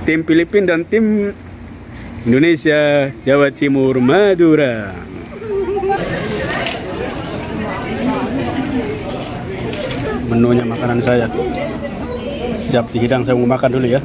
tim Filipina dan tim Indonesia, Jawa Timur, Madura. Menunya makanan saya siap dihidang, saya mau makan dulu ya.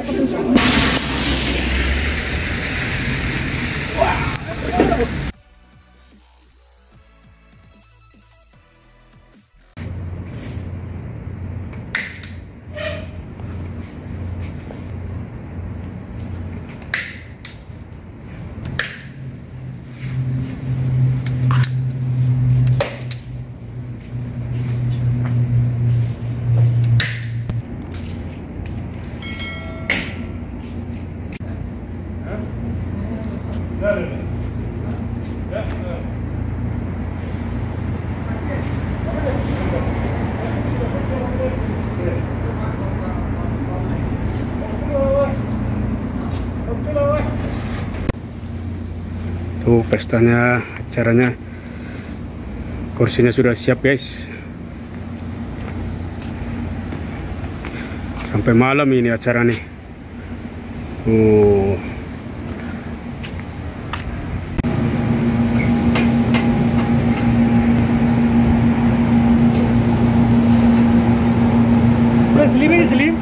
Tuh pestanya, acaranya, kursinya sudah siap guys. Sampai malam ini acara nih. Slim.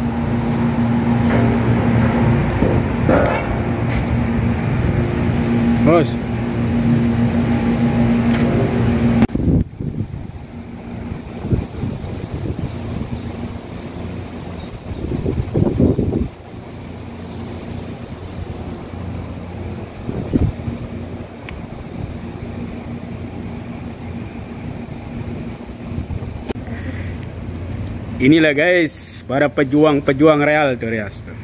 Bos. Inilah guys, para pejuang Real tuh Rias tuh.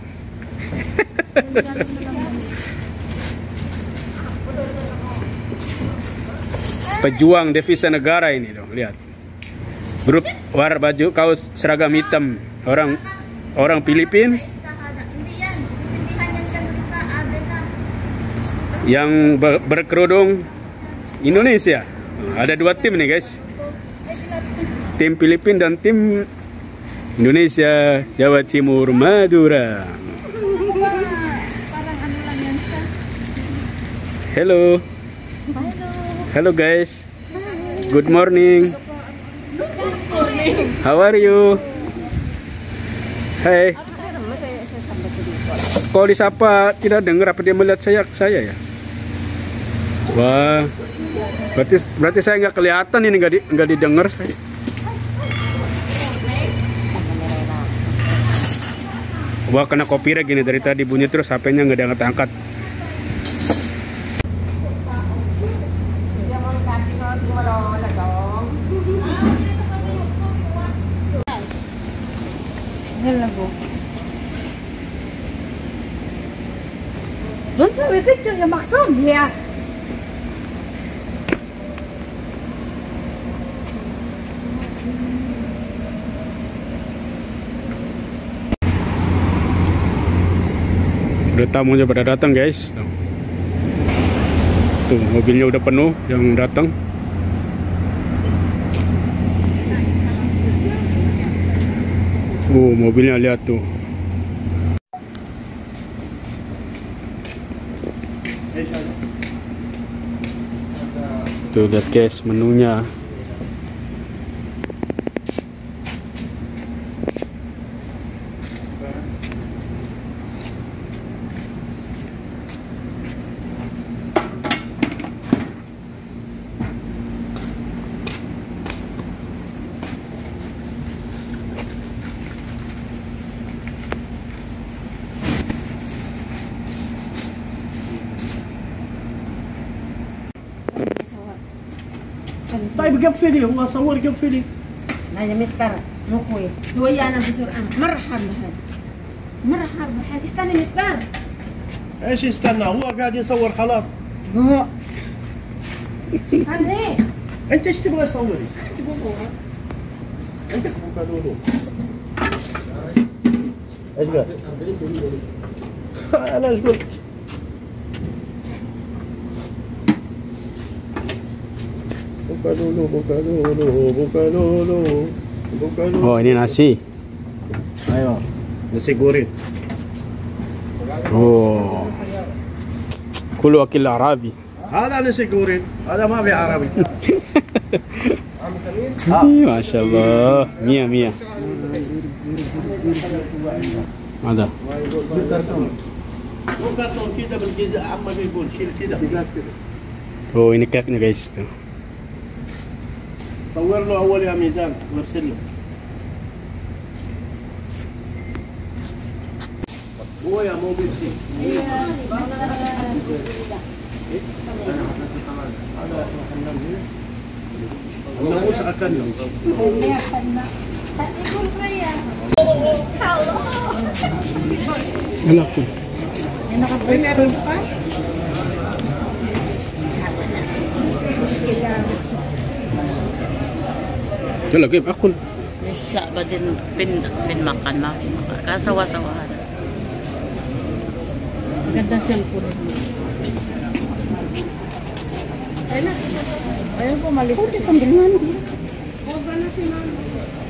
Pejuang devisa negara ini dong, lihat. Berwarna baju kaos seragam hitam, orang Filipina yang berkerudung Indonesia. Ada dua tim nih guys. Tim Filipina dan tim Indonesia, Jawa Timur, Madura. Hello. Hello guys. Good morning. How are you? Hai. Kalau disapa tidak dengar, apa dia melihat saya ya? Wah. Berarti saya nggak kelihatan ini, nggak didengar saya. Wah, kena copyright gini, dari tadi bunyi terus HP-nya nggak diangkat-angkat. Don't show me picture yang maksud ya. Udah tamunya pada datang guys. Tuh mobilnya udah penuh yang datang. Mobilnya lihat tuh. Tuh lihat guys menunya. طيب قفلي هو صور قفلي Nanya mister نقوي شوية أنا بسرعة مرحبا مرحبا استنى مستر. ايش يستنى؟ هو قاعد يصور خلاص. استنى انت ايش تبغى تصوري؟ تبغى صورة انت قالوا له ايش قال؟ انا ايش قلت؟ Oh ini nasi. Ayo, nasi goreng. اوه كله اكل عربي. هذا نسيجورين، هذا ما في عربي. ما شاء الله 100 هذا مو كرتون كده بالجزء عمال يقول شيل كده ازاز كده. oh ini cake-nya guys tuh. صور له اول يا ميزان وارسل له. هو يا مو بيبسي. الناموس اكلنا. Enak tuh. Yun lagi akun. Bisa ba din pin makan na kasawa-sawahan. Ganda siyang puro. Ayun po malis. Kunti sandalhan. Huwag na si mama.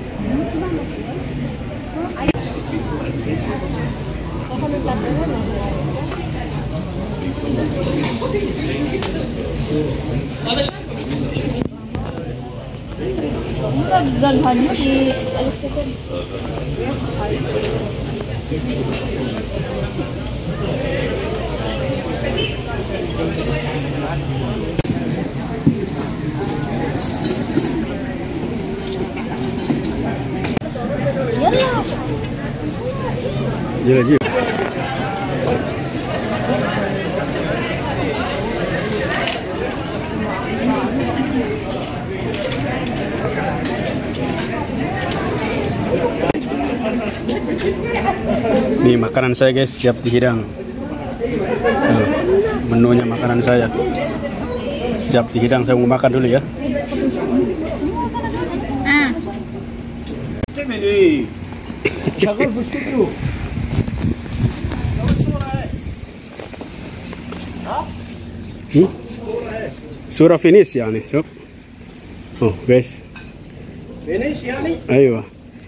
Dalhan mo di alis ka din. Gila gila. Nih makanan saya guys, siap dihidang. Menunya makanan saya siap dihidang. Saya mau makan dulu ya. شغال في الاستوديو. Surah finish يعني شوف. Oh guys. فينيش يعني؟ Ayo.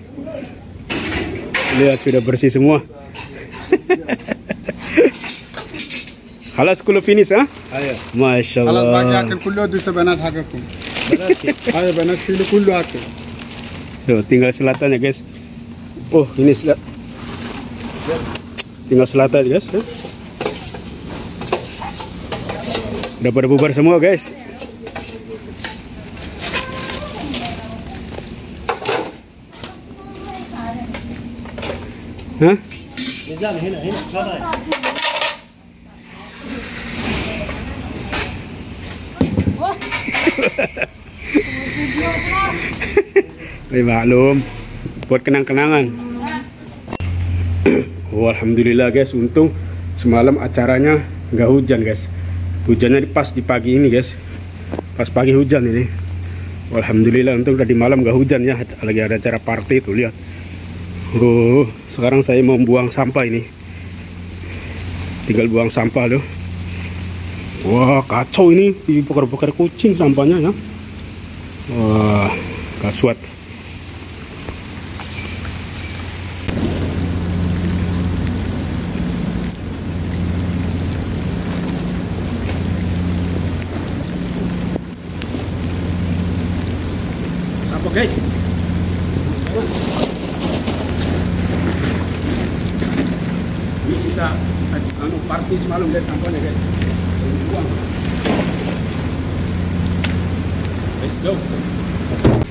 Lihat sudah bersih semua. خلاص كله finish ها؟ ايوه. ما شاء خلاص باقي الله. اكل كله دوس بنات حقكم. هذا بنات فيلو كله اكل. Tuh, tinggal selatannya guys. Oh ini tinggal selatan guys. Udah pada bubar semua guys. Hah? ميزان هنا هنا شرايح. Maklum buat kenang-kenangan. Oh, alhamdulillah guys, untung semalam acaranya nggak hujan guys. Hujannya pas di pagi ini guys, pas pagi hujan ini. Alhamdulillah untung tadi malam nggak hujan ya, lagi ada acara party tuh lihat. Oh, sekarang saya mau buang sampah ini, tinggal buang sampah loh. Wah kacau ini, dibakar-bakar kucing sampahnya ya. Wah kasuat. Apa guys? Ini sisa party semalam guys, sampahnya guys. Buang. Let's go.